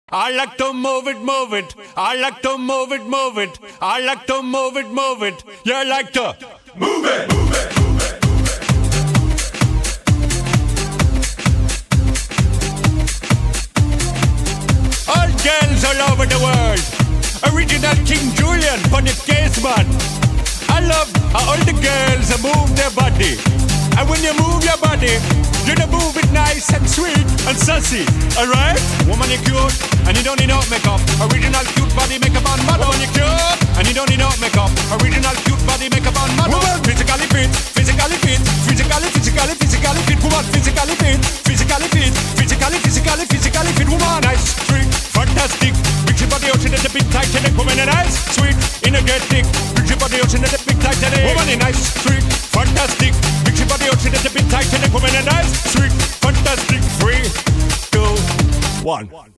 I like to move it, move it. I like to move it, move it. I like to move it, move it. You like to move it, move it, move it. All girls all over the world. Original King Julian, funny case man. I love how all the girls move their body. And when you move your body, you don't move it nice and sweet and sassy, alright? Woman, you cute, and you don't need no makeup. Original cute body makeup on model. Woman, you cute, and you don't need no makeup. Original cute body makeup on model. Woman, physically fit, physically fit, physically fit. Woman, physically fit, physically fit, physically fit. Woman, nice, sweet, fantastic. Big your body out in the big tight and woman, nice, sweet, energetic. Big your body out in the big tight and woman, nice, sweet, fantastic. Big your body out in the big tight and woman, nice, sweet, fantastic. 3, 2, 1.